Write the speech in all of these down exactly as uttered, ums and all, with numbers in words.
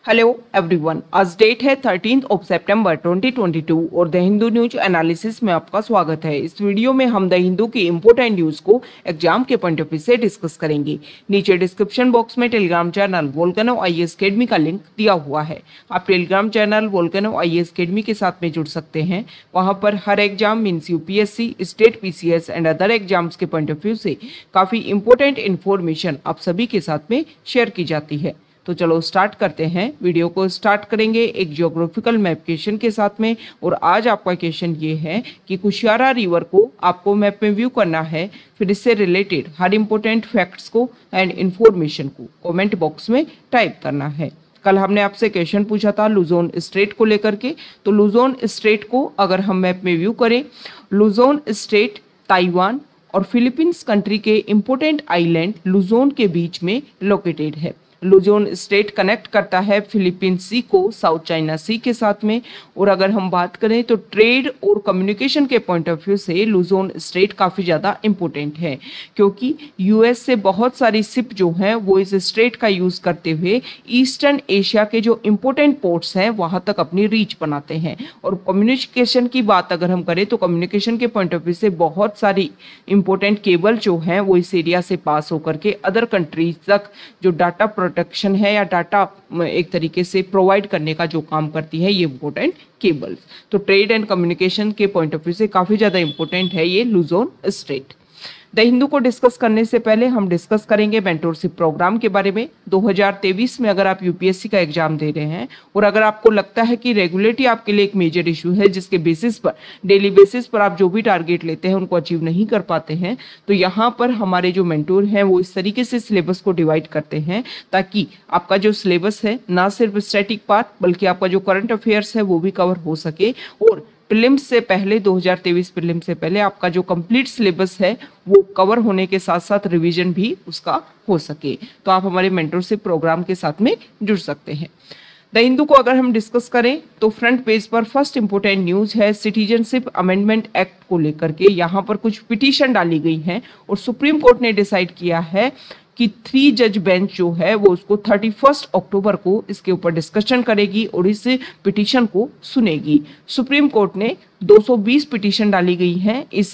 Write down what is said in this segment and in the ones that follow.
Hello everyone, आज date है thirteen of सितंबर ट्वेंटी ट्वेंटी टू और द हिंदू न्यूज एनालिसिस में आपका स्वागत है। इस वीडियो में हम द हिंदू की इंपोर्टेंट न्यूज को एग्जाम के पॉइंट ऑफ व्यू से डिस्कस करेंगे। नीचे डिस्क्रिप्शन बॉक्स में Telegram channel Volcano IAS Academy का लिंक दिया हुआ है। आप Telegram channel Volcano IAS Academy के साथ में जुड़ सकते हैं। वहां पर हर exam means UPSC, state PCS and other exams के पॉइंट ऑफ व्यू से काफी इंपॉर्टेंट इन्फॉर्मेशन आप सभी के साथ में शेयर की जाती है। तो चलो स्टार्ट करते हैं। वीडियो को स्टार्ट करेंगे एक जियोग्राफिकल मैप क्वेश्चन के साथ में। और आज आपका क्वेश्चन ये है कि कुशियारा रिवर को आपको मैप में व्यू करना है, फिर इससे रिलेटेड हर इंपॉर्टेंट फैक्ट्स को एंड इंफॉर्मेशन को कमेंट बॉक्स में टाइप करना है। कल हमने आपसे क्वेश्चन पूछा था लुजोन स्टेट को लेकर के। तो लुजोन स्टेट को अगर हम मैप में व्यू करें, लुजोन स्टेट ताइवान और फिलीपींस कंट्री के इंपॉर्टेंट आइलैंड लुजोन के बीच में लोकेटेड है। लुजोन स्टेट कनेक्ट करता है फिलीपींस सी को साउथ चाइना सी के साथ में। और अगर हम बात करें तो ट्रेड और कम्युनिकेशन के पॉइंट ऑफ व्यू से लुजोन स्टेट काफ़ी ज़्यादा इम्पोर्टेंट है, क्योंकि यूएस से बहुत सारी शिप जो हैं वो इस स्ट्रेट का यूज़ करते हुए ईस्टर्न एशिया के जो इम्पोर्टेंट पोर्ट्स हैं वहाँ तक अपनी रीच बनाते हैं। और कम्युनिकेशन की बात अगर हम करें तो कम्युनिकेशन के पॉइंट ऑफ व्यू से बहुत सारी इंपॉर्टेंट केबल जो हैं वो इस एरिया से पास होकर के अदर कंट्रीज तक जो डाटा प्रोटेक्शन है या डाटा एक तरीके से प्रोवाइड करने का जो काम करती है ये इंपॉर्टेंट केबल्स। तो ट्रेड एंड कम्युनिकेशन के पॉइंट ऑफ व्यू से काफ़ी ज़्यादा इंपॉर्टेंट है ये लुजोन स्टेट। द हिंदू को डिस्कस करने से पहले हम डिस्कस करेंगे मेंटोरशिप प्रोग्राम के बारे में। दो हज़ार तेईस में अगर आप यूपीएससी का एग्जाम दे रहे हैं और अगर आपको लगता है कि रेगुलेटरी आपके लिए एक मेजर इशू है जिसके बेसिस पर डेली बेसिस पर आप जो भी टारगेट लेते हैं उनको अचीव नहीं कर पाते हैं, तो यहाँ पर हमारे जो मेंटोर हैं वो इस तरीके से सिलेबस को डिवाइड करते हैं ताकि आपका जो सिलेबस है ना सिर्फ स्टैटिक पार्ट बल्कि आपका जो करंट अफेयर्स है वो भी कवर हो सके। और प्रीलिम्स से पहले दो हज़ार तेईस प्रीलिम्स से पहले आपका जो कंप्लीट सिलेबस है वो कवर होने के साथ साथ रिवीजन भी उसका हो सके। तो आप हमारे मेंटरशिप प्रोग्राम के साथ में जुड़ सकते हैं। द हिंदू को अगर हम डिस्कस करें तो फ्रंट पेज पर फर्स्ट इंपॉर्टेंट न्यूज है सिटीजनशिप अमेंडमेंट एक्ट को लेकर के। यहाँ पर कुछ पिटीशन डाली गई हैं और सुप्रीम कोर्ट ने डिसाइड किया है कि थ्री जज बेंच जो है वो उसको थर्टी फर्स्ट अक्टूबर को इसके ऊपर डिस्कशन करेगी और इस पिटीशन को सुनेगी। सुप्रीम कोर्ट ने दो सौ बीस पिटीशन डाली गई हैं इस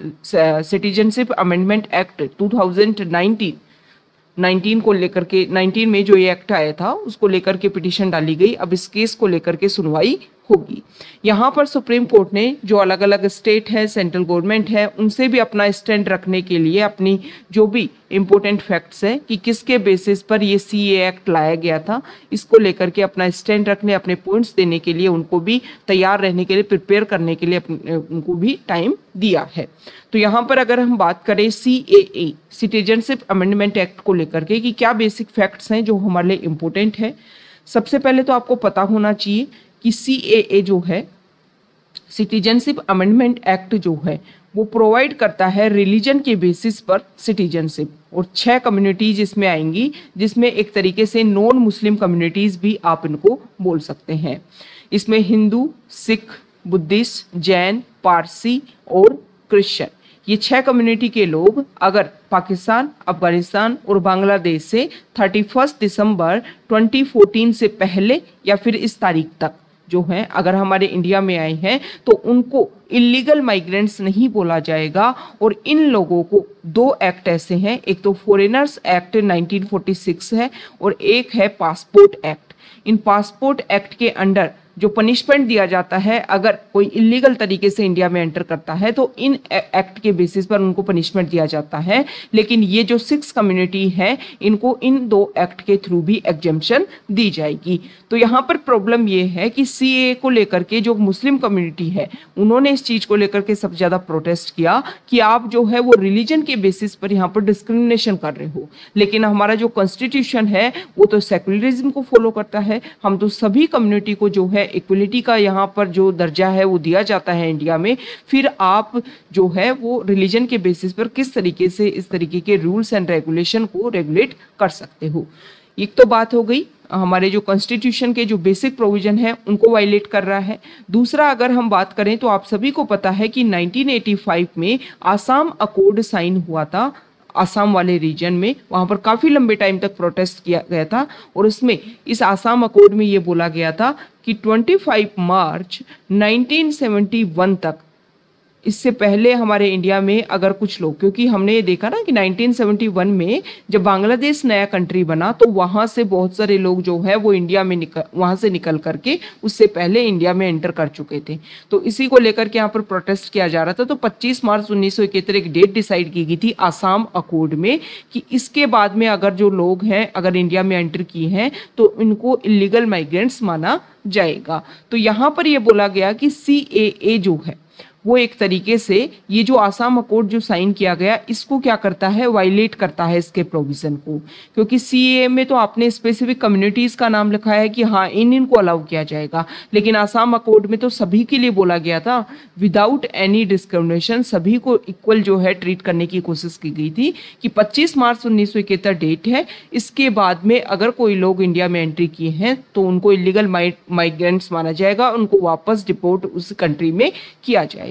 citizenship amendment act two thousand nineteen nineteen को लेकर के, नाइनटीन में जो ये एक्ट आया था उसको लेकर के पिटीशन डाली गई। अब इस केस को लेकर के सुनवाई होगी। यहाँ पर सुप्रीम कोर्ट ने जो अलग अलग स्टेट है, सेंट्रल गवर्नमेंट है, उनसे भी अपना स्टैंड रखने के लिए अपनी जो भी इंपॉर्टेंट फैक्ट्स हैं कि किसके बेसिस पर ये सीए एक्ट लाया गया था, इसको लेकर के अपना स्टैंड रखने, अपने पॉइंट्स देने के लिए उनको भी तैयार रहने के लिए, प्रिपेयर करने के लिए अपने, उनको भी टाइम दिया है। तो यहाँ पर अगर हम बात करें सीएए सिटीजनशिप अमेंडमेंट एक्ट को लेकर के कि क्या बेसिक फैक्ट्स हैं जो हमारे लिए इम्पोर्टेंट है। सबसे पहले तो आपको पता होना चाहिए कि सीएए जो है सिटीजनशिप अमेंडमेंट एक्ट जो है वो प्रोवाइड करता है रिलीजन के बेसिस पर सिटीजनशिप। और छह कम्युनिटीज इसमें आएंगी जिसमें एक तरीके से नॉन मुस्लिम कम्युनिटीज भी आप इनको बोल सकते हैं। इसमें हिंदू, सिख, बुद्धिस्ट, जैन, पारसी और क्रिश्चियन, ये छह कम्युनिटी के लोग अगर पाकिस्तान, अफगानिस्तान और बांग्लादेश से थर्टी फर्स्ट दिसंबर ट्वेंटी फोर्टीन से पहले या फिर इस तारीख तक जो हैं अगर हमारे इंडिया में आए हैं तो उनको इलीगल माइग्रेंट्स नहीं बोला जाएगा। और इन लोगों को दो एक्ट ऐसे हैं, एक तो foreigners act nineteen forty six है और एक है पासपोर्ट एक्ट। इन पासपोर्ट एक्ट के अंडर जो पनिशमेंट दिया जाता है अगर कोई इलीगल तरीके से इंडिया में एंटर करता है तो इन एक्ट के बेसिस पर उनको पनिशमेंट दिया जाता है। लेकिन ये जो सिक्स कम्युनिटी है इनको इन दो एक्ट के थ्रू भी एग्जेम्पशन दी जाएगी। तो यहाँ पर प्रॉब्लम ये है कि सीएए को लेकर के जो मुस्लिम कम्युनिटी है उन्होंने इस चीज को लेकर के सबसे ज्यादा प्रोटेस्ट किया कि आप जो है वो रिलीजन के बेसिस पर यहाँ पर डिस्क्रिमिनेशन कर रहे हो। लेकिन हमारा जो कॉन्स्टिट्यूशन है वो तो सेकुलरिज्म को फॉलो करता है। हम तो सभी कम्युनिटी को जो है इक्वलिटी का यहाँ पर जो दर्जा है वो दिया जाता है इंडिया में। फिर आप जो है वो रिलीजन के बेसिस पर किस तरीके से इस तरीके के रूल्स एंड रेगुलेशन को रेगुलेट कर सकते हो। एक तो बात हो गई हमारे जो कॉन्स्टिट्यूशन के जो बेसिक प्रोविजन है उनको वायलेट कर रहा है। दूसरा अगर हम बात करें तो आप सभी को पता है कि नाइनटीन एटी फाइव में आसाम अकॉर्ड साइन हुआ था आसाम वाले रीजन में, वहाँ पर काफ़ी लंबे टाइम तक प्रोटेस्ट किया गया था। और उसमें इस आसाम अकॉर्ड में ये बोला गया था कि पच्चीस मार्च उन्नीस सौ इकहत्तर तक, इससे पहले हमारे इंडिया में अगर कुछ लोग, क्योंकि हमने ये देखा ना कि उन्नीस सौ इकहत्तर में जब बांग्लादेश नया कंट्री बना तो वहाँ से बहुत सारे लोग जो है वो इंडिया में निकल वहाँ से निकल करके उससे पहले इंडिया में एंटर कर चुके थे। तो इसी को लेकर के यहाँ पर प्रोटेस्ट किया जा रहा था। तो पच्चीस मार्च उन्नीस सौ इकहत्तर एक डेट डिसाइड की गई थी आसाम अकॉर्ड में कि इसके बाद में अगर जो लोग हैं अगर इंडिया में एंटर किए हैं तो इनको इलीगल माइग्रेंट्स माना जाएगा। तो यहाँ पर यह बोला गया कि सी ए ए जो है वो एक तरीके से ये जो आसाम अकॉर्ड जो साइन किया गया इसको क्या करता है, वायलेट करता है इसके प्रोविजन को, क्योंकि सीएए में तो आपने स्पेसिफिक कम्युनिटीज का नाम लिखा है कि हाँ इन इनको अलाउ किया जाएगा, लेकिन आसाम अकॉर्ड में तो सभी के लिए बोला गया था विदाउट एनी डिस्क्रिमिनेशन, सभी को इक्वल जो है ट्रीट करने की कोशिश की गई थी कि पच्चीस मार्च उन्नीस सौ इकहत्तर डेट है, इसके बाद में अगर कोई लोग इंडिया में एंट्री किए हैं तो उनको इलीगल माइग्रेंट्स माना जाएगा, उनको वापस डिपोर्ट उस कंट्री में किया जाएगा।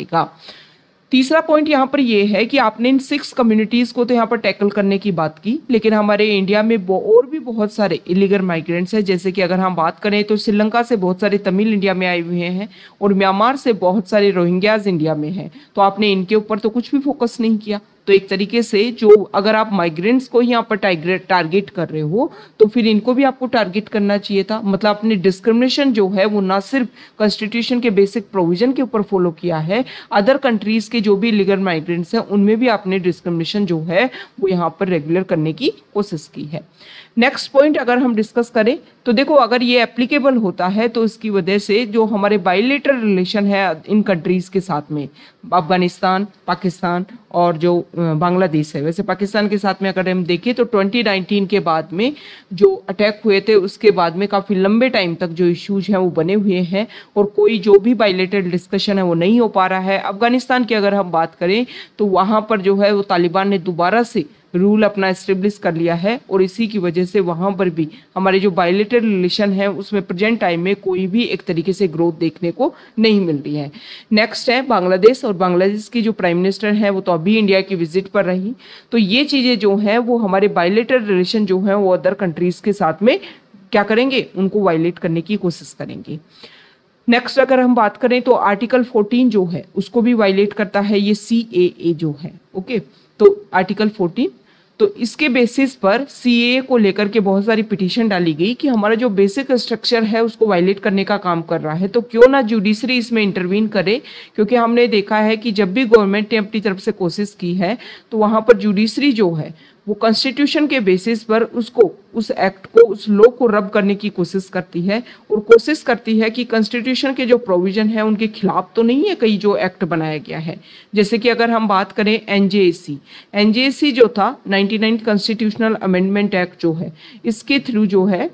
तीसरा पॉइंट यहाँ पर यह है कि आपने इन सिक्स कम्युनिटीज को तो यहाँ पर टैकल करने की बात की, लेकिन हमारे इंडिया में और भी बहुत सारे इलीगल माइग्रेंट्स हैं। जैसे कि अगर हम बात करें तो श्रीलंका से बहुत सारे तमिल इंडिया में आए हुए हैं और म्यांमार से बहुत सारे रोहिंग्याज इंडिया में हैं। तो आपने इनके ऊपर तो कुछ भी फोकस नहीं किया। तो एक तरीके से जो अगर आप माइग्रेंट्स को ही यहाँ पर टारगेट कर रहे हो तो फिर इनको भी आपको टारगेट करना चाहिए था। मतलब अपनी डिस्क्रिमिनेशन जो है वो ना सिर्फ कॉन्स्टिट्यूशन के बेसिक प्रोविजन के ऊपर फॉलो किया है, अदर कंट्रीज के जो भी इलीगल माइग्रेंट्स हैं उनमें भी आपने डिस्क्रिमिनेशन जो है वो यहाँ पर रेगुलर करने की कोशिश की है। नेक्स्ट पॉइंट अगर हम डिस्कस करें तो देखो अगर ये एप्लीकेबल होता है तो इसकी वजह से जो हमारे बायलेटरल रिलेशन है इन कंट्रीज के साथ में, अफगानिस्तान, पाकिस्तान और जो बांग्लादेश है, वैसे पाकिस्तान के साथ में अगर हम देखें तो दो हज़ार उन्नीस के बाद में जो अटैक हुए थे उसके बाद में काफ़ी लंबे टाइम तक जो इश्यूज हैं वो बने हुए हैं और कोई जो भी बायलेटरल डिस्कशन है वो नहीं हो पा रहा है। अफगानिस्तान की अगर हम बात करें तो वहाँ पर जो है वो तालिबान ने दोबारा से रूल अपना एस्टेब्लिश कर लिया है और इसी की वजह से वहाँ पर भी हमारे जो बायलेटरल रिलेशन है उसमें प्रेजेंट टाइम में कोई भी एक तरीके से ग्रोथ देखने को नहीं मिल रही है। नेक्स्ट है बांग्लादेश, और बांग्लादेश की जो प्राइम मिनिस्टर है वो तो अभी इंडिया की विजिट पर रही। तो ये चीज़ें जो हैं वो हमारे बायलेटरल रिलेशन जो है वो अदर कंट्रीज़ के साथ में क्या करेंगे, उनको वायलेट करने की कोशिश करेंगे। नेक्स्ट अगर हम बात करें तो आर्टिकल चौदह जो है उसको भी वायलेट करता है ये सी ए ए जो है। ओके, तो आर्टिकल चौदह, तो इसके बेसिस पर सीएए को लेकर के बहुत सारी पिटीशन डाली गई कि हमारा जो बेसिक स्ट्रक्चर है उसको वायलेट करने का काम कर रहा है, तो क्यों ना जुडिशरी इसमें इंटरवीन करे। क्योंकि हमने देखा है कि जब भी गवर्नमेंट ने अपनी तरफ से कोशिश की है तो वहाँ पर जुडिशरी जो है वो कॉन्स्टिट्यूशन के बेसिस पर उसको उस एक्ट को उस लॉ को रब करने की कोशिश करती है और कोशिश करती है कि कॉन्स्टिट्यूशन के जो प्रोविजन है उनके खिलाफ तो नहीं है कई जो एक्ट बनाया गया है। जैसे कि अगर हम बात करें एनजेएसी, एनजेएसी जो था निन्यानवे कॉन्स्टिट्यूशनल अमेंडमेंट एक्ट जो है इसके थ्रू जो है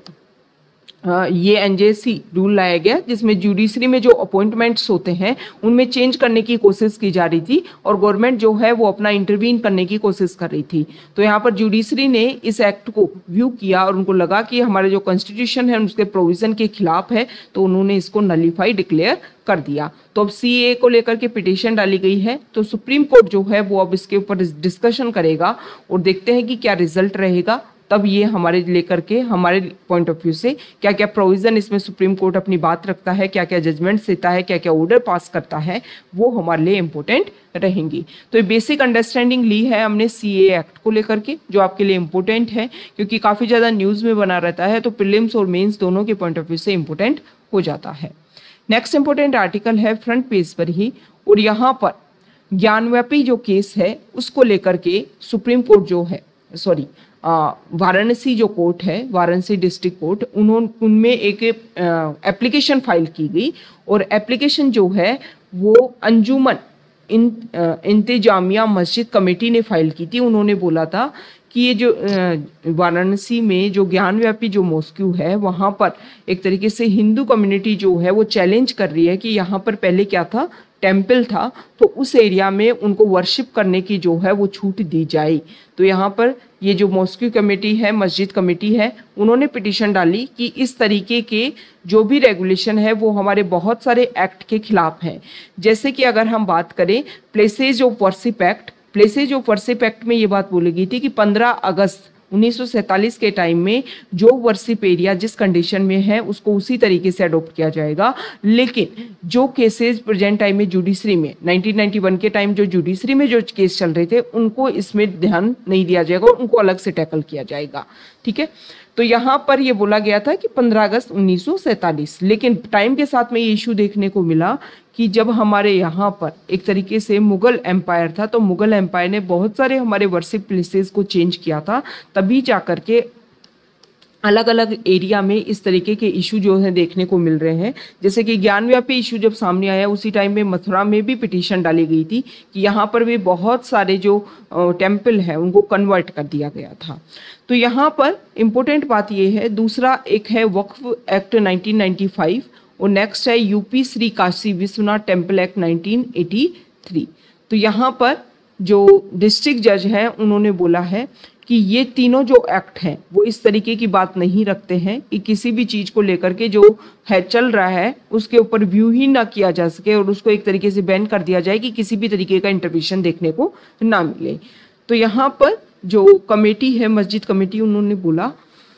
ये एनजेसी रूल लाया गया जिसमें जुडिशरी में जो अपॉइंटमेंट्स होते हैं उनमें चेंज करने की कोशिश की जा रही थी और गवर्नमेंट जो है वो अपना इंटरवीन करने की कोशिश कर रही थी। तो यहाँ पर जुडिशरी ने इस एक्ट को व्यू किया और उनको लगा कि हमारे जो कॉन्स्टिट्यूशन है उसके प्रोविजन के खिलाफ है, तो उन्होंने इसको नलीफाई डिक्लेयर कर दिया। तो अब सीए को लेकर के पिटीशन डाली गई है, तो सुप्रीम कोर्ट जो है वो अब इसके ऊपर डिस्कशन करेगा और देखते हैं कि क्या रिजल्ट रहेगा। तब ये हमारे लेकर के हमारे पॉइंट ऑफ व्यू से क्या क्या प्रोविज़न इसमें सुप्रीम कोर्ट अपनी बात रखता है, क्या क्या जजमेंट्स देता है, क्या क्या ऑर्डर पास करता है, वो हमारे लिए इम्पोर्टेंट रहेंगी। तो ये बेसिक अंडरस्टैंडिंग ली है हमने सीए एक्ट को लेकर के, जो आपके लिए इम्पोर्टेंट है क्योंकि काफ़ी ज़्यादा न्यूज़ में बना रहता है, तो प्रीलिम्स और मेंस दोनों के पॉइंट ऑफ व्यू से इम्पोर्टेंट हो जाता है। नेक्स्ट इंपॉर्टेंट आर्टिकल है फ्रंट पेज पर ही, और यहाँ पर ज्ञानव्यापी जो केस है उसको लेकर के सुप्रीम कोर्ट जो है सॉरी वाराणसी जो कोर्ट है, वाराणसी डिस्ट्रिक्ट कोर्ट, उन्होंने उनमें एक एप्लीकेशन फाइल की गई और एप्लीकेशन जो है वो अंजुमन इन इंतजामिया मस्जिद कमेटी ने फाइल की थी। उन्होंने बोला था कि ये जो वाराणसी में जो ज्ञानव्यापी जो मॉस्क्यू है वहाँ पर एक तरीके से हिंदू कम्युनिटी जो है वो चैलेंज कर रही है कि यहाँ पर पहले क्या था, टेम्पल था, तो उस एरिया में उनको वर्शिप करने की जो है वो छूट दी जाए। तो यहाँ पर ये जो मॉस्क्यू कमेटी है, मस्जिद कमेटी है, उन्होंने पिटीशन डाली कि इस तरीके के जो भी रेगुलेशन है वो हमारे बहुत सारे एक्ट के खिलाफ हैं। जैसे कि अगर हम बात करें places of worship act, places of worship act में ये बात बोली गई थी कि पंद्रह अगस्त उन्नीस सौ सैंतालीस के टाइम में जो वर्शिप एरिया जिस कंडीशन में है उसको उसी तरीके से अडॉप्ट किया जाएगा। लेकिन जो केसेस प्रेजेंट टाइम में जुडिशरी में नाइनटीन नाइंटी वन के टाइम जो जुडिशरी में जो केस चल रहे थे उनको इसमें ध्यान नहीं दिया जाएगा, उनको अलग से टैकल किया जाएगा। ठीक है, तो यहाँ पर ये बोला गया था कि पंद्रह अगस्त उन्नीस सौ सैंतालीस, लेकिन टाइम के साथ में ये इशू देखने को मिला कि जब हमारे यहाँ पर एक तरीके से मुगल एम्पायर था तो मुगल एम्पायर ने बहुत सारे हमारे वर्शिप प्लेसेस को चेंज किया था, तभी जा करके अलग अलग एरिया में इस तरीके के इशू जो है देखने को मिल रहे हैं। जैसे कि ज्ञानव्यापी इशू जब सामने आया उसी टाइम में मथुरा में भी पिटीशन डाली गई थी कि यहाँ पर भी बहुत सारे जो टेम्पल है उनको कन्वर्ट कर दिया गया था। तो यहाँ पर इम्पोर्टेंट बात ये है, दूसरा एक है वक्फ एक्ट नाइनटीन नाइंटी फाइव और नेक्स्ट है UP Shri Kashi Vishwanath temple act nineteen eighty three. तो यहाँ पर जो डिस्ट्रिक्ट जज है उन्होंने बोला है कि ये तीनों जो एक्ट हैं वो इस तरीके की बात नहीं रखते हैं कि किसी भी चीज़ को लेकर के जो है चल रहा है उसके ऊपर व्यू ही ना किया जा सके और उसको एक तरीके से बैन कर दिया जाए कि किसी भी तरीके का इंटरवेंशन देखने को ना मिले। तो यहाँ पर जो कमेटी है मस्जिद कमेटी, उन्होंने बोला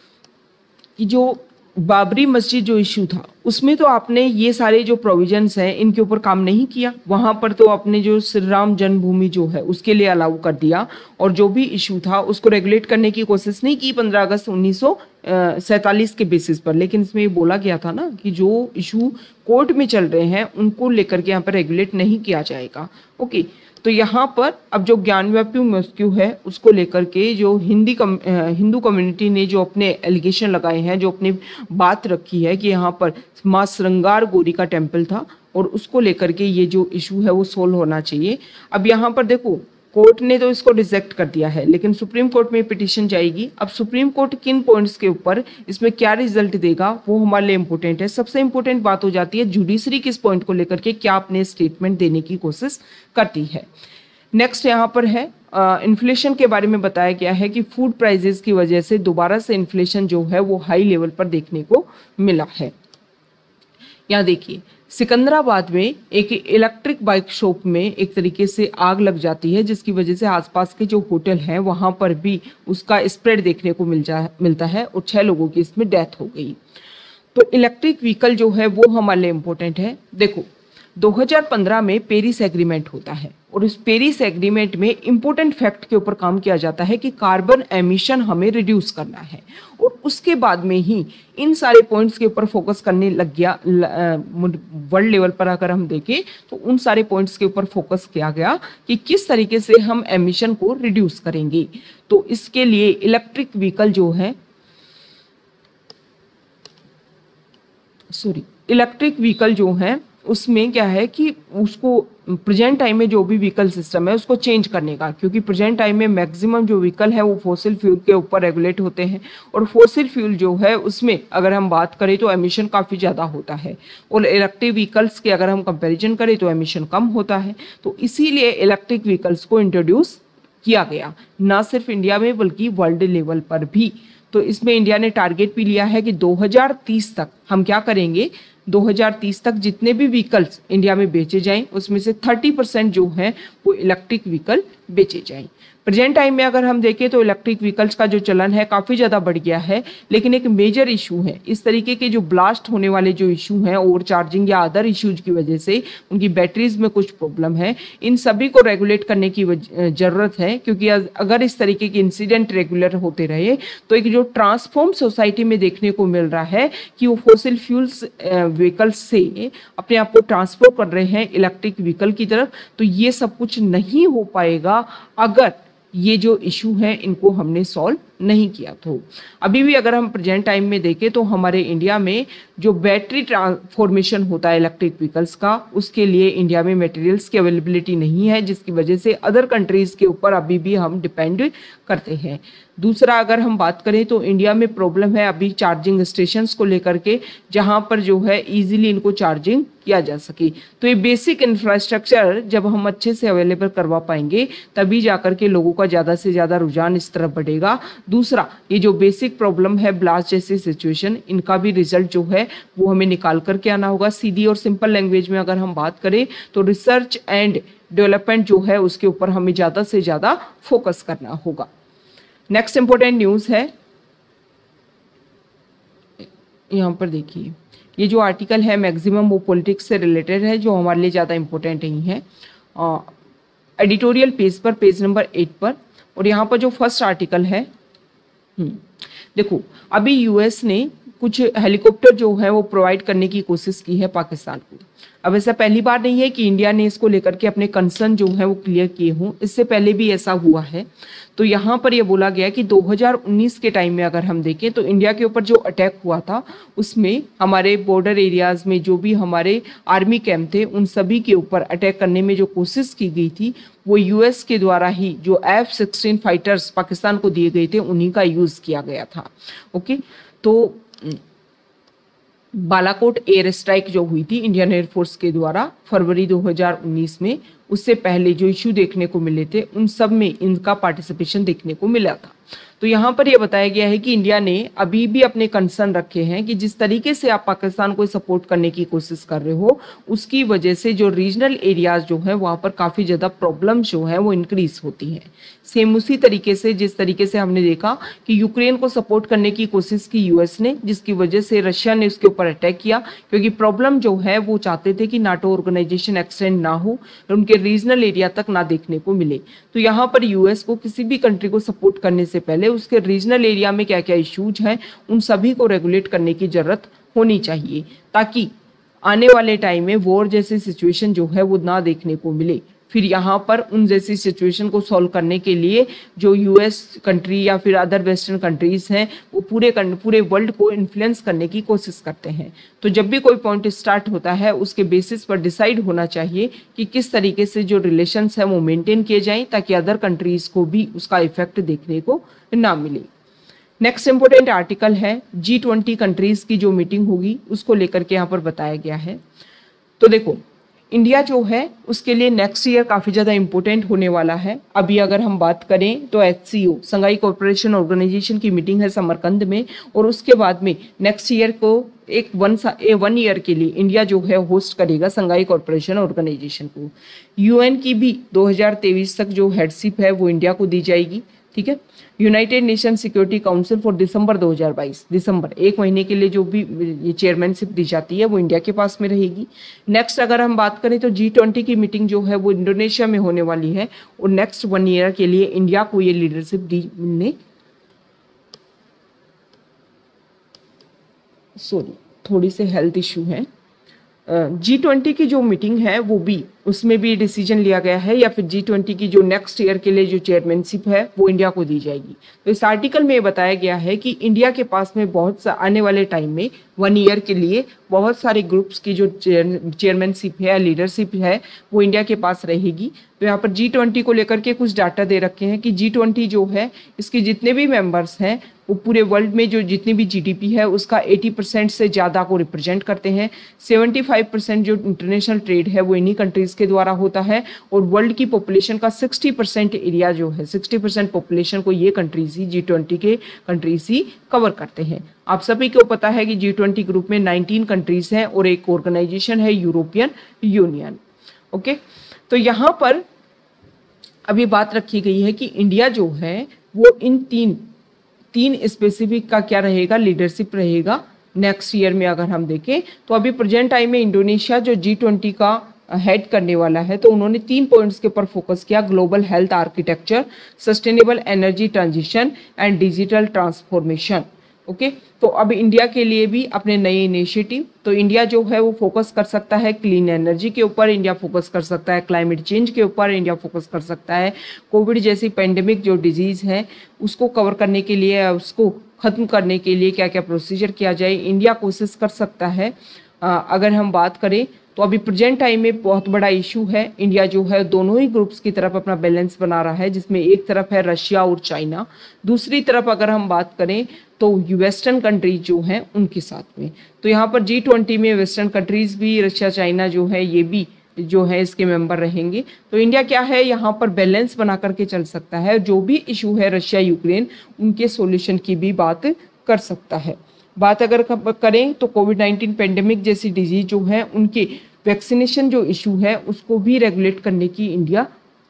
कि जो बाबरी मस्जिद जो इशू था उसमें तो आपने ये सारे जो प्रोविजंस हैं इनके ऊपर काम नहीं किया, वहाँ पर तो आपने जो श्री राम जन्मभूमि जो है उसके लिए अलाउ कर दिया और जो भी इशू था उसको रेगुलेट करने की कोशिश नहीं की पंद्रह अगस्त उन्नीस सौ सैंतालीस के बेसिस पर। लेकिन इसमें ये बोला गया था ना कि जो इशू कोर्ट में चल रहे हैं उनको लेकर के यहाँ पर रेगुलेट नहीं किया जाएगा। ओके, तो यहाँ पर अब जो ज्ञानव्यापी मस्क्यू है उसको लेकर के जो हिंदी कम, हिंदू कम्युनिटी ने जो अपने एलिगेशन लगाए हैं, जो अपनी बात रखी है कि यहाँ पर माँ श्रृंगार गौरी का टेम्पल था और उसको लेकर के ये जो इशू है वो सोल्व होना चाहिए। अब यहाँ पर देखो कोर्ट ने तो इसको रिजेक्ट कर दिया है लेकिन सुप्रीम कोर्ट में पिटीशन जाएगी। अब सुप्रीम कोर्ट किन पॉइंट्स के ऊपर इसमें क्या रिजल्ट देगा वो हमारे लिए इंपॉर्टेंट है। सबसे इंपॉर्टेंट बात हो जाती है जुडिशरी किस पॉइंट को लेकर के क्या अपने स्टेटमेंट देने की कोशिश करती है। नेक्स्ट यहाँ पर है इन्फ्लेशन के बारे में बताया गया है कि फूड प्राइजेस की वजह से दोबारा से इन्फ्लेशन जो है वो हाई लेवल पर देखने को मिला है। यहाँ देखिए सिकंदराबाद में एक इलेक्ट्रिक बाइक शॉप में एक तरीके से आग लग जाती है जिसकी वजह से आसपास के जो होटल हैं वहां पर भी उसका स्प्रेड देखने को मिल जा मिलता है और छह लोगों की इसमें डेथ हो गई। तो इलेक्ट्रिक व्हीकल जो है वो हमारे लिए इम्पोर्टेंट है। देखो दो हज़ार पंद्रह में पेरिस एग्रीमेंट होता है और इस पेरिस एग्रीमेंट में इंपॉर्टेंट फैक्ट के ऊपर काम किया जाता है कि कार्बन एमिशन हमें रिड्यूस करना है और उसके बाद में ही इन सारे पॉइंट्स के ऊपर फोकस करने लग गया। वर्ल्ड लेवल पर अगर हम देखें तो उन सारे पॉइंट्स के ऊपर फोकस किया गया कि किस तरीके से हम एमिशन को रिड्यूस करेंगे। तो इसके लिए इलेक्ट्रिक व्हीकल जो है सॉरी इलेक्ट्रिक व्हीकल जो है उसमें क्या है कि उसको प्रेजेंट टाइम में जो भी व्हीकल सिस्टम है उसको चेंज करने का, क्योंकि प्रेजेंट टाइम में मैक्सिमम जो व्हीकल है वो फॉसिल फ्यूल के ऊपर रेगुलेट होते हैं और फॉसिल फ्यूल जो है उसमें अगर हम बात करें तो एमिशन काफ़ी ज़्यादा होता है और इलेक्ट्रिक व्हीकल्स के अगर हम कंपैरिजन करें तो एमिशन कम होता है। तो इसीलिए इलेक्ट्रिक व्हीकल्स को इंट्रोड्यूस किया गया, ना सिर्फ इंडिया में बल्कि वर्ल्ड लेवल पर भी। तो इसमें इंडिया ने टारगेट भी लिया है कि दो हज़ार तीस तक हम क्या करेंगे, दो हज़ार तीस तक जितने भी व्हीकल्स इंडिया में बेचे जाएं उसमें से तीस परसेंट जो है वो इलेक्ट्रिक व्हीकल बेचे जाएं। प्रेजेंट टाइम में अगर हम देखें तो इलेक्ट्रिक व्हीकल्स का जो चलन है काफ़ी ज़्यादा बढ़ गया है, लेकिन एक मेजर इशू है इस तरीके के जो ब्लास्ट होने वाले जो इशू हैं ओवर चार्जिंग या अदर इश्यूज की वजह से उनकी बैटरीज में कुछ प्रॉब्लम है, इन सभी को रेगुलेट करने की ज़रूरत है। क्योंकि अगर इस तरीके के इंसिडेंट रेगुलर होते रहे तो एक जो ट्रांसफॉर्म सोसाइटी में देखने को मिल रहा है कि वो फॉसिल फ्यूल्स व्हीकल्स से अपने आप को ट्रांसफर कर रहे हैं इलेक्ट्रिक व्हीकल की तरफ, तो ये सब कुछ नहीं हो पाएगा अगर ये जो इशू है इनको हमने सॉल्व नहीं किया। तो अभी भी अगर हम प्रेजेंट टाइम में देखें तो हमारे इंडिया में जो बैटरी ट्रांसफॉर्मेशन होता है इलेक्ट्रिक व्हीकल्स का उसके लिए इंडिया में मटेरियल्स की अवेलेबिलिटी नहीं है, जिसकी वजह से अदर कंट्रीज़ के ऊपर अभी भी हम डिपेंड करते हैं। दूसरा अगर हम बात करें तो इंडिया में प्रॉब्लम है अभी चार्जिंग स्टेशंस को लेकर के, जहां पर जो है इजीली इनको चार्जिंग किया जा सके। तो ये बेसिक इंफ्रास्ट्रक्चर जब हम अच्छे से अवेलेबल करवा पाएंगे तभी जाकर के लोगों का ज़्यादा से ज़्यादा रुझान इस तरफ बढ़ेगा। दूसरा, ये जो बेसिक प्रॉब्लम है ब्लास्ट जैसी सिचुएशन, इनका भी रिजल्ट जो है वो हमें निकाल करके आना होगा। सीधी और सिंपल लैंग्वेज में अगर हम बात करें तो रिसर्च एंड डेवलपमेंट जो है उसके ऊपर हमें ज़्यादा से ज़्यादा फोकस करना होगा। नेक्स्ट इंपॉर्टेंट न्यूज़ है, यहाँ पर देखिए, ये जो आर्टिकल है मैक्सिमम वो पॉलिटिक्स से रिलेटेड है, जो हमारे लिए ज़्यादा इंपॉर्टेंट नहीं है। एडिटोरियल पेज पर, पेज नंबर एट पर, और यहाँ पर जो फर्स्ट आर्टिकल है, देखो अभी यूएस ने कुछ हेलीकॉप्टर जो है वो प्रोवाइड करने की कोशिश की है पाकिस्तान को। अब ऐसा पहली बार नहीं है कि इंडिया ने इसको लेकर के अपने कंसर्न जो है वो क्लियर किए हों, इससे पहले भी ऐसा हुआ है। तो यहाँ पर ये बोला गया कि दो हज़ार उन्नीस के टाइम में अगर हम देखें तो इंडिया के ऊपर जो अटैक हुआ था उसमें हमारे बॉर्डर एरियाज में जो भी हमारे आर्मी कैंप थे उन सभी के ऊपर अटैक करने में जो कोशिश की गई थी वो यूएस के द्वारा ही जो एफ सिक्सटीन फाइटर्स पाकिस्तान को दिए गए थे उन्हीं का यूज़ किया गया था। ओके, तो बालाकोट एयर स्ट्राइक जो हुई थी इंडियन एयरफोर्स के द्वारा फरवरी दो हज़ार उन्नीस में, उससे पहले जो इशू देखने को मिले थे उन सब में इनका पार्टिसिपेशन देखने को मिला था। तो यहाँ पर यह बताया गया है कि इंडिया ने अभी भी अपने कंसर्न रखे हैं कि जिस तरीके से आप पाकिस्तान को सपोर्ट करने की कोशिश कर रहे हो उसकी वजह से जो रीजनल एरियाज जो है वहाँ पर काफ़ी ज़्यादा प्रॉब्लम जो है वो इंक्रीज होती हैं। सेम उसी तरीके से जिस तरीके से हमने देखा कि यूक्रेन को सपोर्ट करने की कोशिश की यूएस ने, जिसकी वजह से रशिया ने उसके ऊपर अटैक किया, क्योंकि प्रॉब्लम जो है वो चाहते थे कि नाटो ऑर्गेनाइजेशन एक्सटेंड ना हो और उनके रीजनल एरिया तक ना देखने को मिले। तो यहाँ पर यूएस को किसी भी कंट्री को सपोर्ट करने से पहले उसके रीजनल एरिया में क्या क्या इश्यूज हैं उन सभी को रेगुलेट करने की जरूरत होनी चाहिए, ताकि आने वाले टाइम में वॉर जैसी सिचुएशन जो है वो ना देखने को मिले। फिर यहाँ पर उन जैसी सिचुएशन को सॉल्व करने के लिए जो यूएस कंट्री या फिर अदर वेस्टर्न कंट्रीज हैं वो पूरे पूरे वर्ल्ड को इन्फ्लुएंस करने की कोशिश करते हैं। तो जब भी कोई पॉइंट स्टार्ट होता है उसके बेसिस पर डिसाइड होना चाहिए कि किस तरीके से जो रिलेशंस है वो मेंटेन किए जाएं ताकि अदर कंट्रीज को भी उसका इफेक्ट देखने को ना मिले। नेक्स्ट इंपोर्टेंट आर्टिकल है जी ट्वेंटी कंट्रीज की जो मीटिंग होगी उसको लेकर के यहाँ पर बताया गया है। तो देखो इंडिया जो है उसके लिए नेक्स्ट ईयर काफ़ी ज़्यादा इंपॉर्टेंट होने वाला है। अभी अगर हम बात करें तो H C O Shanghai cooperation organisation की मीटिंग है समरकंद में, और उसके बाद में नेक्स्ट ईयर को एक वन ए वन ईयर के लिए इंडिया जो है होस्ट करेगा संघाई कोऑपरेशन ऑर्गेनाइजेशन को। यूएन की भी दो हज़ार तेईस तक जो हेडशिप है वो इंडिया को दी जाएगी। ठीक है, United Nation security council for दिसंबर दो हज़ार बाईस, दिसंबर एक महीने के लिए जो भी ये चेयरमैनशिप दी जाती है वो इंडिया के पास में रहेगी। नेक्स्ट अगर हम बात करें तो जी ट्वेंटी की मीटिंग जो है वो इंडोनेशिया में होने वाली है, और नेक्स्ट वन ईयर के लिए इंडिया को ये लीडरशिप दी मिलने सॉरी थोड़ी से हेल्थ इशू है। जी ट्वेंटी की जो मीटिंग है वो भी उसमें भी डिसीजन लिया गया है या फिर जी ट्वेंटी की जो नेक्स्ट ईयर के लिए जो चेयरमैनशिप है वो इंडिया को दी जाएगी। तो इस आर्टिकल में बताया गया है कि इंडिया के पास में बहुत सा आने वाले टाइम में वन ईयर के लिए बहुत सारे ग्रुप्स की जो चेयरमैनशिप है या लीडरशिप है वो इंडिया के पास रहेगी। तो यहाँ पर जी ट्वेंटी को लेकर के कुछ डाटा दे रखे हैं कि जी ट्वेंटी जो है इसके जितने भी मेंबर्स हैं वो पूरे वर्ल्ड में जो जितनी भी जीडीपी है उसका अस्सी परसेंट से ज़्यादा को रिप्रेजेंट करते हैं। पचहत्तर परसेंट जो इंटरनेशनल ट्रेड है वो इन्हीं कंट्रीज़ के द्वारा होता है, और वर्ल्ड की पॉपुलेशन का साठ परसेंट एरिया जो है साठ परसेंट पॉपुलेशन को ये कंट्रीज ही जी ट्वेंटी के कंट्रीज ही कवर करते हैं। आप सभी को पता है कि जी ट्वेंटी ग्रुप में उन्नीस कंट्रीज हैं और एक ऑर्गेनाइजेशन है यूरोपियन यूनियन। ओके, तो यहाँ पर अभी बात रखी गई है कि इंडिया जो है वो इन तीन तीन स्पेसिफिक का क्या रहेगा, लीडरशिप रहेगा नेक्स्ट ईयर में। अगर हम देखें तो अभी प्रेजेंट टाइम में इंडोनेशिया जो जी ट्वेंटी का हेड करने वाला है तो उन्होंने तीन पॉइंट्स के ऊपर फोकस किया, global health architecture, sustainable energy transition and digital transformation. Okay, तो अब इंडिया के लिए भी अपने नए इनिशिएटिव, तो इंडिया जो है वो फोकस कर सकता है क्लीन एनर्जी के ऊपर, इंडिया फोकस कर सकता है क्लाइमेट चेंज के ऊपर, इंडिया फोकस कर सकता है कोविड जैसी पेंडेमिक जो डिजीज़ है उसको कवर करने के लिए, उसको ख़त्म करने के लिए क्या क्या प्रोसीजर किया जाए। इंडिया कोशिश कर सकता है अगर हम बात करें तो अभी प्रेजेंट टाइम में बहुत बड़ा इशू है। इंडिया जो है दोनों ही ग्रुप्स की तरफ अपना बैलेंस बना रहा है, जिसमें एक तरफ है रशिया और चाइना, दूसरी तरफ अगर हम बात करें तो वेस्टर्न कंट्रीज जो हैं उनके साथ में। तो यहाँ पर जी ट्वेंटी में वेस्टर्न कंट्रीज भी, रशिया चाइना जो है ये भी जो है इसके मेंबर रहेंगे। तो इंडिया क्या है यहाँ पर बैलेंस बना करके चल सकता है, जो भी इशू है रशिया यूक्रेन उनके सॉल्यूशन की भी बात कर सकता है। बात अगर करें तो कोविड नाइन्टीन पेंडेमिक जैसी डिजीज जो है उनके वैक्सीनेशन जो इशू है उसको भी रेगुलेट करने की इंडिया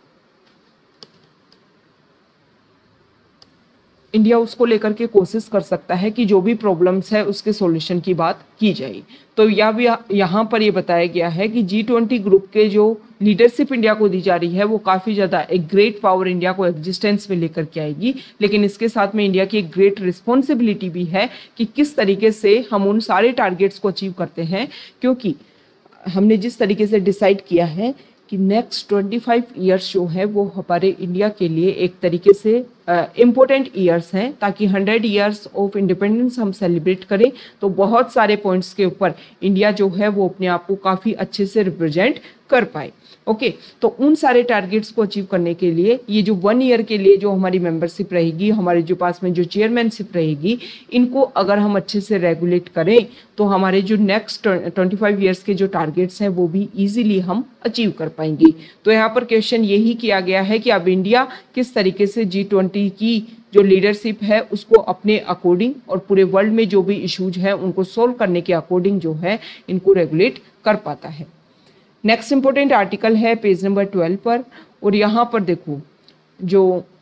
इंडिया उसको लेकर के कोशिश कर सकता है कि जो भी प्रॉब्लम्स है उसके सॉल्यूशन की बात की जाए। तो यह भी यहाँ पर ये बताया गया है कि जी ट्वेंटी ग्रुप के जो लीडरशिप इंडिया को दी जा रही है वो काफ़ी ज़्यादा एक ग्रेट पावर इंडिया को एग्जिस्टेंस में लेकर के आएगी, लेकिन इसके साथ में इंडिया की एक ग्रेट रिस्पॉन्सिबिलिटी भी है कि किस तरीके से हम उन सारे टारगेट्स को अचीव करते हैं, क्योंकि हमने जिस तरीके से डिसाइड किया है कि नेक्स्ट ट्वेंटी फाइव ईयर्स जो है वो हमारे इंडिया के लिए एक तरीके से इम्पोर्टेंट ईयर्स हैं, ताकि हंड्रेड ईयर्स ऑफ इंडिपेंडेंस हम सेलिब्रेट करें। तो बहुत सारे पॉइंट्स के ऊपर इंडिया जो है वो अपने आप को काफ़ी अच्छे से रिप्रेजेंट कर पाए। ओके okay, तो उन सारे टारगेट्स को अचीव करने के लिए ये जो वन ईयर के लिए जो हमारी मेंबरशिप रहेगी, हमारे जो पास में जो चेयरमैनशिप रहेगी, इनको अगर हम अच्छे से रेगुलेट करें तो हमारे जो नेक्स्ट ट्वेंटी फाइव ईयर्स के जो टारगेट्स हैं वो भी इजीली हम अचीव कर पाएंगे। तो यहाँ पर क्वेश्चन यही किया गया है कि अब इंडिया किस तरीके से जी ट्वेंटी की जो लीडरशिप है उसको अपने अकॉर्डिंग और पूरे वर्ल्ड में जो भी इश्यूज हैं उनको सोल्व करने के अकॉर्डिंग जो है इनको रेगुलेट कर पाता है। नेक्स्ट इंपॉर्टेंट आर्टिकल है पेज नंबर ट्वेल्व पर, और यहाँ पर देखो जो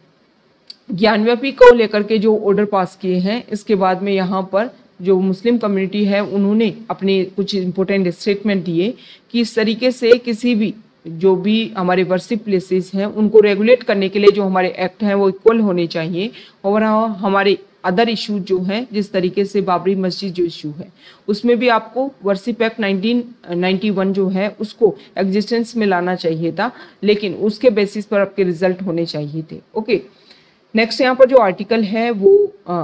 ज्ञानव्यापी को लेकर के जो ऑर्डर पास किए हैं, इसके बाद में यहाँ पर जो मुस्लिम कम्युनिटी है उन्होंने अपने कुछ इंपॉर्टेंट स्टेटमेंट दिए कि इस तरीके से किसी भी जो भी हमारे वर्शिप प्लेसेस हैं उनको रेगुलेट करने के लिए जो हमारे एक्ट हैं वो इक्वल होने चाहिए, और हमारे अदर इशू जो हैं जिस तरीके से बाबरी मस्जिद जो इशू है उसमें भी आपको worship act nineteen ninety one जो है उसको एग्जिस्टेंस में लाना चाहिए था, लेकिन उसके बेसिस पर आपके रिजल्ट होने चाहिए थे। ओके, नेक्स्ट यहाँ पर जो आर्टिकल है वो आ,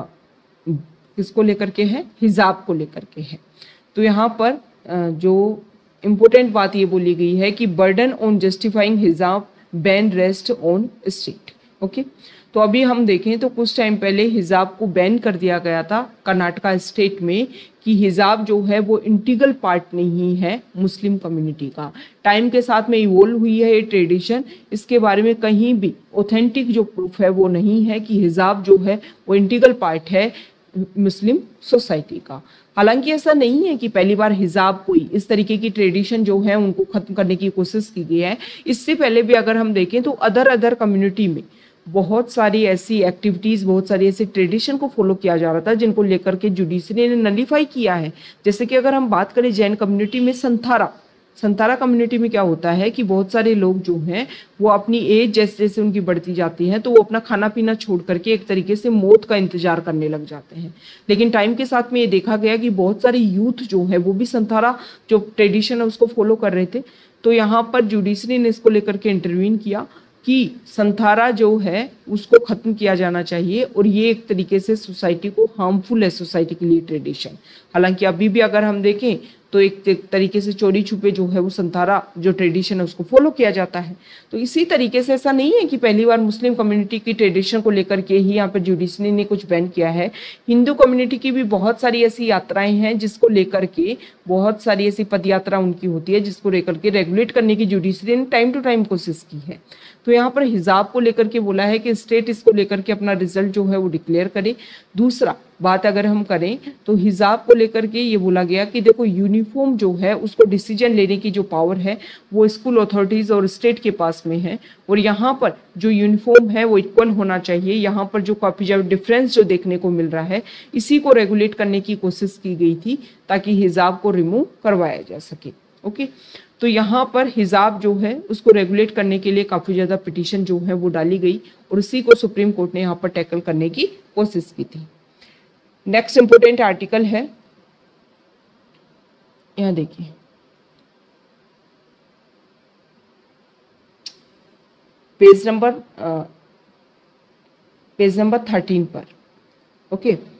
किसको लेकर के है, हिजाब को लेकर के है। तो यहाँ पर आ, जो इम्पोर्टेंट बात ये बोली गई है कि burden on justifying hijab ban rest on state. Okay, तो अभी हम देखें तो कुछ टाइम पहले हिजाब को बैन कर दिया गया था कर्नाटका स्टेट में कि हिजाब जो है वो इंटीग्रल पार्ट नहीं है मुस्लिम कम्युनिटी का। टाइम के साथ में इवोल्व हुई है ये ट्रेडिशन, इसके बारे में कहीं भी ऑथेंटिक जो प्रूफ है वो नहीं है कि हिजाब जो है वो इंटीग्रल पार्ट है मुस्लिम सोसाइटी का। हालांकि ऐसा नहीं है कि पहली बार हिजाब कोई इस तरीके की ट्रेडिशन जो है उनको खत्म करने की कोशिश की गई है। इससे पहले भी अगर हम देखें तो अदर अदर कम्युनिटी में बहुत सारी ऐसी एक्टिविटीज़, बहुत सारी ऐसी ट्रेडिशन को फॉलो किया जा रहा था जिनको लेकर के जुडिशरी ने नलीफाई किया है। जैसे कि अगर हम बात करें जैन कम्युनिटी में संथारा संथारा कम्युनिटी में क्या होता है कि बहुत सारे लोग जो हैं वो अपनी एज जैसे जैसे उनकी बढ़ती जाती है तो वो अपना खाना पीना छोड़ करके एक तरीके से मौत का इंतजार करने लग जाते हैं। लेकिन टाइम के साथ में ये देखा गया कि बहुत सारे यूथ जो है वो भी संथारा जो ट्रेडिशन है उसको फॉलो कर रहे थे। तो यहाँ पर जुडिशरी ने इसको लेकर के इंटरवीन किया कि संथारा जो है उसको ख़त्म किया जाना चाहिए, और ये एक तरीके से सोसाइटी को हार्मफुल है सोसाइटी के लिए ट्रेडिशन। हालांकि अभी भी अगर हम देखें तो एक तरीके से चोरी छुपे जो है वो संथारा जो ट्रेडिशन है उसको फॉलो किया जाता है। तो इसी तरीके से ऐसा नहीं है कि पहली बार मुस्लिम कम्युनिटी की ट्रेडिशन को लेकर के ही यहाँ पर जुडिशरी ने कुछ बैन किया है। हिंदू कम्युनिटी की भी बहुत सारी ऐसी यात्राएं हैं जिसको लेकर के बहुत सारी ऐसी पद यात्रा उनकी होती है जिसको लेकर के रेगुलेट करने की जुडिशरी ने टाइम टू टाइम कोशिश की है। तो यहाँ पर हिजाब को लेकर के बोला है कि स्टेट इसको लेकर के अपना रिजल्ट जो है वो डिक्लेयर करे। दूसरा बात अगर हम करें तो हिजाब को लेकर के ये बोला गया कि देखो यूनिफॉर्म जो है उसको डिसीजन लेने की जो पावर है वो स्कूल अथॉरिटीज और स्टेट के पास में है, और यहाँ पर जो यूनिफॉर्म है वो इक्वल होना चाहिए। यहाँ पर जो काफ़ी ज़्यादा डिफरेंस जो देखने को मिल रहा है इसी को रेगुलेट करने की कोशिश की गई थी ताकि हिजाब को रिमूव करवाया जा सके। ओके, तो यहाँ पर हिजाब जो है उसको रेगुलेट करने के लिए काफ़ी ज़्यादा पिटीशन जो है वो डाली गई और उसी को सुप्रीम कोर्ट ने यहाँ पर टैकल करने की कोशिश की थी। नेक्स्ट इंपोर्टेंट आर्टिकल है, यहाँ देखिए page number page number thirteen पर। ओके,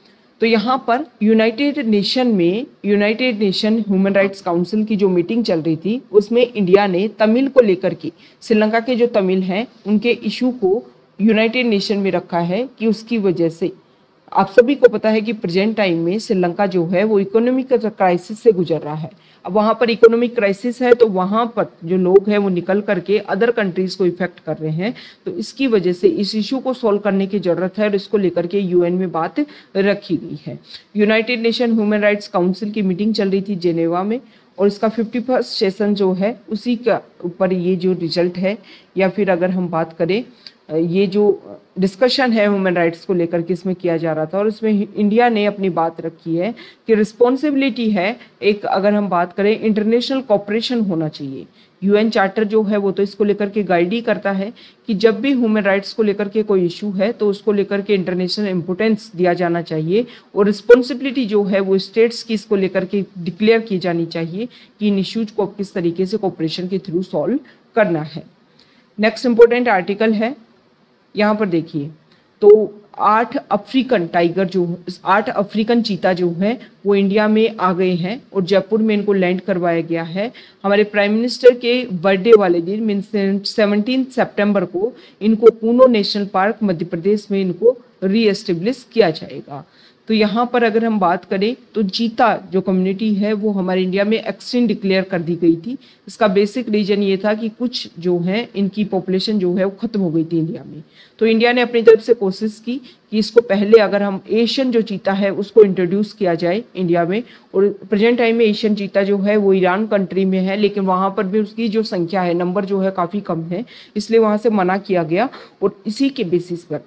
तो यहाँ पर यूनाइटेड नेशन में United Nation human rights council की जो मीटिंग चल रही थी उसमें इंडिया ने तमिल को लेकर के, श्रीलंका के जो तमिल हैं उनके इशू को यूनाइटेड नेशन में रखा है कि उसकी वजह से आप सभी को पता है कि प्रेजेंट टाइम में श्रीलंका जो है वो इकोनॉमिक क्राइसिस से गुजर रहा है। अब वहाँ पर इकोनॉमिक क्राइसिस है तो वहाँ पर जो लोग हैं वो निकल करके अदर कंट्रीज को इफेक्ट कर रहे हैं, तो इसकी वजह से इस इशू को सॉल्व करने की जरूरत है और इसको लेकर के यूएन में बात रखी गई है। United Nation human rights council की मीटिंग चल रही थी जेनेवा में और इसका फिफ्टी फर्स्ट सेशन जो है उसी का ऊपर ये जो रिजल्ट है, या फिर अगर हम बात करें ये जो डिस्कशन है ह्यूमन राइट्स को लेकर के इसमें किया जा रहा था और इसमें इंडिया ने अपनी बात रखी है कि रिस्पॉन्सिबिलिटी है एक, अगर हम बात करें इंटरनेशनल कॉपरेशन होना चाहिए। यूएन चार्टर जो है वो तो इसको लेकर के गाइड ही करता है कि जब भी ह्यूमन राइट्स को लेकर के कोई इशू है तो उसको लेकर के इंटरनेशनल इम्पोर्टेंस दिया जाना चाहिए और रिस्पॉन्सिबिलिटी जो है वो स्टेट्स की इसको लेकर के डिक्लेयर की जानी चाहिए कि इन इशूज को किस तरीके से कॉपरेशन के थ्रू सॉल्व करना है। नेक्स्ट इंपॉर्टेंट आर्टिकल है, यहाँ पर देखिए तो आठ अफ्रीकन टाइगर जो आठ अफ्रीकन चीता जो है वो इंडिया में आ गए हैं और जयपुर में इनको लैंड करवाया गया है। हमारे प्राइम मिनिस्टर के बर्थडे वाले दिन मीन्स सेवनटीन सितंबर को इनको पूनो नेशनल पार्क मध्य प्रदेश में इनको रीएस्टेब्लिश किया जाएगा। तो यहाँ पर अगर हम बात करें तो चीता जो कम्युनिटी है वो हमारे इंडिया में एक्सटिंक्ट डिक्लेयर कर दी गई थी। इसका बेसिक रीजन ये था कि कुछ जो है इनकी पॉपुलेशन जो है वो खत्म हो गई थी इंडिया में। तो इंडिया ने अपनी तरफ से कोशिश की कि इसको पहले अगर हम एशियन जो चीता है उसको इंट्रोड्यूस किया जाए इंडिया में, और प्रेजेंट टाइम में एशियन चीता जो है वो ईरान कंट्री में है, लेकिन वहाँ पर भी उसकी जो संख्या है नंबर जो है काफ़ी कम है, इसलिए वहाँ से मना किया गया। और इसी के बेसिस पर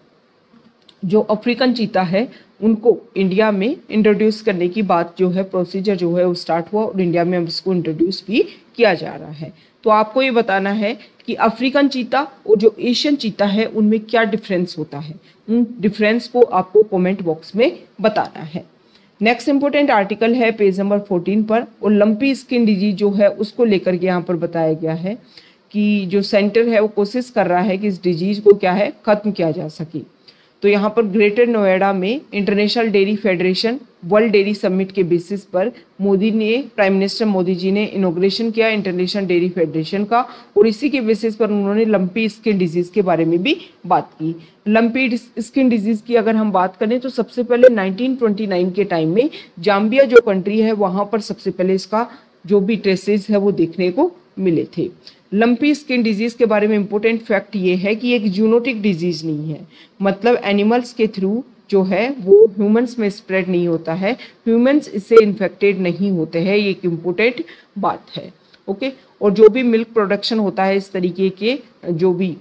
जो अफ्रीकन चीता है उनको इंडिया में इंट्रोड्यूस करने की बात जो है प्रोसीजर जो है वो स्टार्ट हुआ और इंडिया में इसको इंट्रोड्यूस भी किया जा रहा है। तो आपको ये बताना है कि अफ्रीकन चीता और जो एशियन चीता है उनमें क्या डिफरेंस होता है, उन डिफरेंस को आपको कमेंट बॉक्स में बताना है। नेक्स्ट इंपॉर्टेंट आर्टिकल है पेज नंबर फोर्टीन पर, और लंपी स्किन डिजीज जो है उसको लेकर के यहाँ पर बताया गया है कि जो सेंटर है वो कोशिश कर रहा है कि इस डिजीज को क्या है खत्म किया जा सके। तो यहाँ पर ग्रेटर नोएडा में international dairy federation world dairy summit के बेसिस पर मोदी ने प्राइम मिनिस्टर मोदी जी ने इनॉग्रेशन किया इंटरनेशनल डेयरी फेडरेशन का, और इसी के बेसिस पर उन्होंने लंपी स्किन डिजीज के बारे में भी बात की। लंपी स्किन डिजीज की अगर हम बात करें तो सबसे पहले नाइनटीन ट्वेंटी नाइन के टाइम में जाम्बिया जो कंट्री है वहाँ पर सबसे पहले इसका जो भी ट्रेसेस है वो देखने को मिले थे। लंपी स्किन डिजीज के बारे में इंपॉर्टेंट फैक्ट ये है कि एक जूनोटिक डिजीज नहीं है, मतलब एनिमल्स के थ्रू जो है वो ह्यूमंस में स्प्रेड नहीं होता है, ह्यूमंस इससे इन्फेक्टेड नहीं होते हैं, ये एक इम्पोर्टेंट बात है। ओके, और जो भी मिल्क प्रोडक्शन होता है इस तरीके के जो भी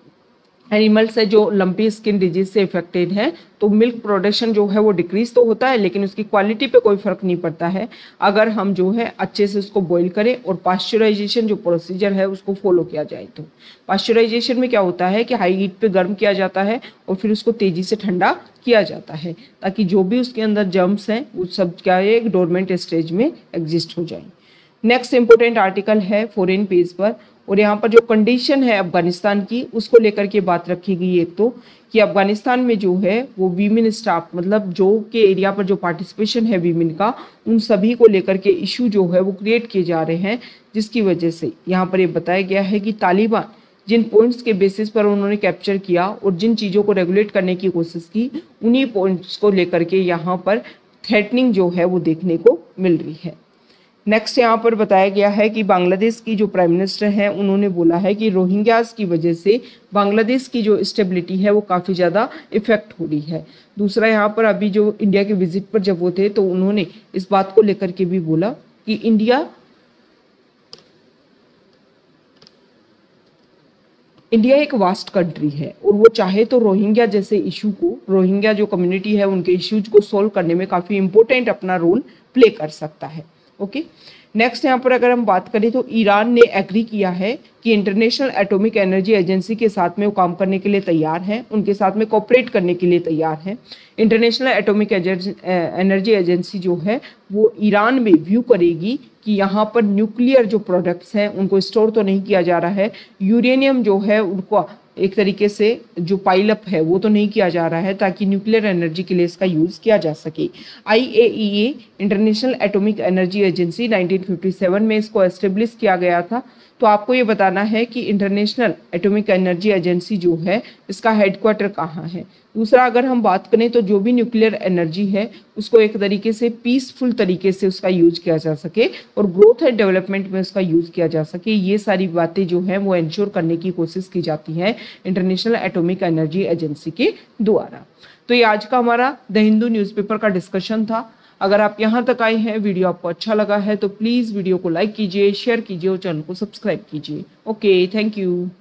एनिमल्स है जो लंपी स्किन डिजीज से इफेक्टेड है, तो मिल्क प्रोडक्शन जो है वो डिक्रीज तो होता है लेकिन उसकी क्वालिटी पे कोई फर्क नहीं पड़ता है अगर हम जो है अच्छे से उसको बॉईल करें और पास्चराइजेशन जो प्रोसीजर है उसको फॉलो किया जाए। तो पास्चराइजेशन में क्या होता है कि हाई हीट पे गर्म किया जाता है और फिर उसको तेजी से ठंडा किया जाता है ताकि जो भी उसके अंदर जर्म्स हैं वो सब क्या है एक डोरमेंट स्टेज में एग्जिस्ट हो जाए। नेक्स्ट इंपोर्टेंट आर्टिकल है फॉरेन पेज पर, और यहाँ पर जो कंडीशन है अफगानिस्तान की उसको लेकर के बात रखी गई है। एक तो कि अफगानिस्तान में जो है वो वीमेन स्टाफ मतलब जो के एरिया पर जो पार्टिसिपेशन है वीमेन का उन सभी को लेकर के इशू जो है वो क्रिएट किए जा रहे हैं, जिसकी वजह से यहाँ पर ये बताया गया है कि तालिबान जिन पॉइंट्स के बेसिस पर उन्होंने कैप्चर किया और जिन चीज़ों को रेगुलेट करने की कोशिश की उन्हीं पॉइंट्स को लेकर के यहाँ पर थ्रेटनिंग जो है वो देखने को मिल रही है। नेक्स्ट यहाँ पर बताया गया है कि बांग्लादेश की जो प्राइम मिनिस्टर हैं उन्होंने बोला है कि रोहिंग्यास की वजह से बांग्लादेश की जो स्टेबिलिटी है वो काफ़ी ज़्यादा इफेक्ट हो रही है। दूसरा यहाँ पर अभी जो इंडिया के विजिट पर जब वो थे तो उन्होंने इस बात को लेकर के भी बोला कि इंडिया इंडिया एक वास्ट कंट्री है और वो चाहे तो रोहिंग्या जैसे इशू को रोहिंग्या जो कम्युनिटी है उनके इश्यूज को सॉल्व करने में काफ़ी इंपॉर्टेंट अपना रोल प्ले कर सकता है। ओके, नेक्स्ट यहाँ पर अगर हम बात करें तो ईरान ने एग्री किया है कि इंटरनेशनल एटॉमिक एनर्जी एजेंसी के साथ में वो काम करने के लिए तैयार हैं, उनके साथ में कोऑपरेट करने के लिए तैयार हैं। इंटरनेशनल एटॉमिक एनर्जी एजेंसी जो है वो ईरान में व्यू करेगी कि यहाँ पर न्यूक्लियर जो प्रोडक्ट्स हैं उनको स्टोर तो नहीं किया जा रहा है, यूरेनियम जो है उनको एक तरीके से जो पाइल अप है वो तो नहीं किया जा रहा है ताकि न्यूक्लियर एनर्जी के लिए इसका यूज़ किया जा सके। I A E A international atomic energy agency nineteen fifty seven में इसको एस्टेब्लिश किया गया था। तो आपको ये बताना है कि इंटरनेशनल एटॉमिक एनर्जी एजेंसी जो है इसका हेडक्वार्टर कहाँ है। दूसरा, अगर हम बात करें तो जो भी न्यूक्लियर एनर्जी है उसको एक तरीके से पीसफुल तरीके से उसका यूज किया जा सके और ग्रोथ एंड डेवलपमेंट में उसका यूज किया जा सके, ये सारी बातें जो हैं वो इंश्योर करने की कोशिश की जाती है इंटरनेशनल एटॉमिक एनर्जी एजेंसी के द्वारा। तो ये आज का हमारा द हिंदू न्यूज़पेपर का डिस्कशन था। अगर आप यहाँ तक आए हैं, वीडियो आपको अच्छा लगा है तो प्लीज़ वीडियो को लाइक कीजिए, शेयर कीजिए और चैनल को सब्सक्राइब कीजिए। Okay, thank you.